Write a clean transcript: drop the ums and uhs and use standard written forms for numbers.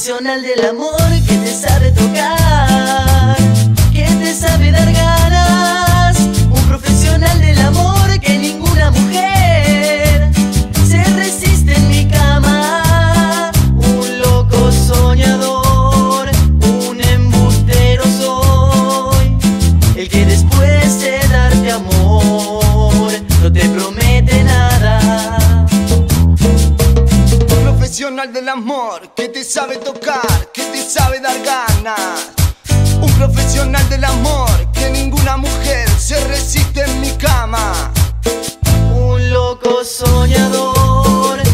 profesional del amor que te sabe tocar, que te sabe dar ganas. Un profesional del amor que ninguna mujer se resiste en mi cama. Un loco soñador, un embustero soy, el que después de darte amor no te promete nada. Profesional del amor que te sabe tocar, que te sabe dar ganas. Un profesional del amor que ninguna mujer se resiste en mi cama. Un loco soñador,